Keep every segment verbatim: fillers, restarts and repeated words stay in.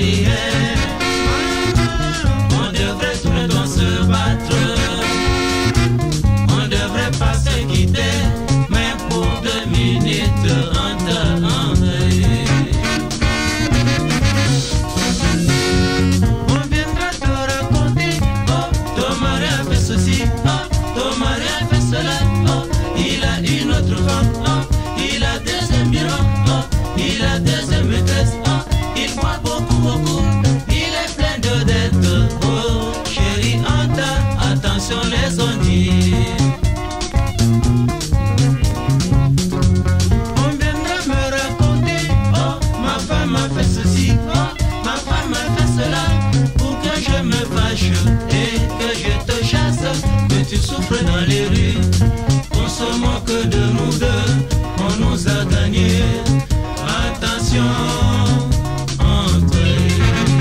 On devrait tout le temps se battre. On devrait pas se quitter, mais pour deux minutes entre un. On viendra te raconter, oh, ton mari a fait ceci, oh, ton mari a fait cela, oh, il a une autre femme, oh, il a des environs, oh, il a des maîtresses, oh, il boit beaucoup, beaucoup, il est plein de dettes, oh, chérie Anta, attention les ondits. On viendra me raconter, oh, ma femme a fait ceci, oh, ma femme a fait cela, pour que je me fâche et que je te chasse, que tu souffres dans les rues. On se moque de nous deux, on nous a gagnés. Attention, entrez.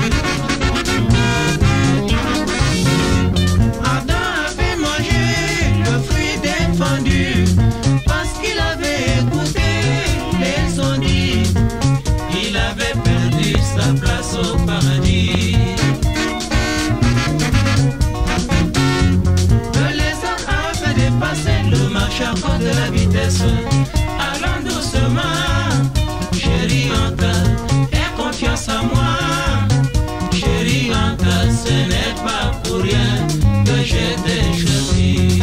Adam avait mangé le fruit défendu parce qu'il avait écouté les ondits. Il avait perdu sa place au paradis. Le lézard avait dépassé le marché à cause de la vitesse. Allons doucement, chérie Anta, aie confiance en moi. Chérie Anta, ce n'est pas pour rien que j'ai t'ai choisi.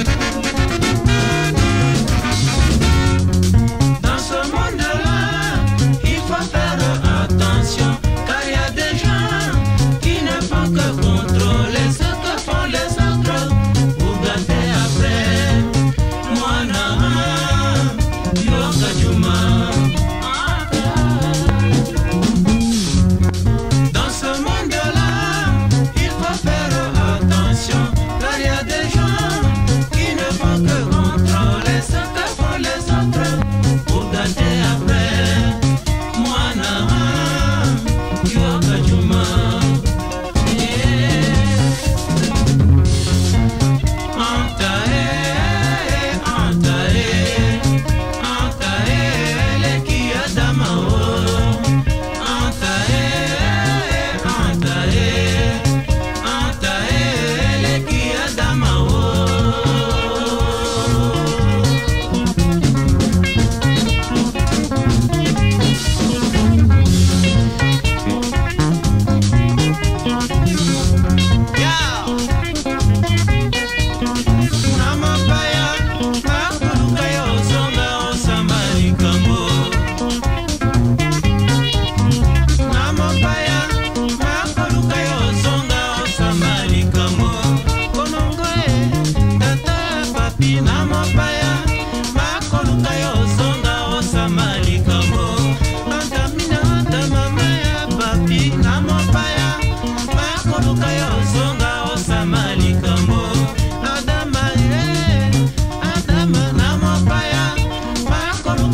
Dans ce monde-là, il faut faire attention, car il y a des gens qui ne font que contrôler ce que font les autres pour gâter après. Moi, non, Yoka Juma. Dans ce monde-là, il faut faire attention, car il y a des gens qui ne font que contrôler ce que font les autres pour gâter après. Moi, non, Yoka Juma.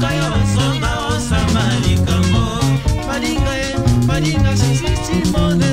Madinga, si si si,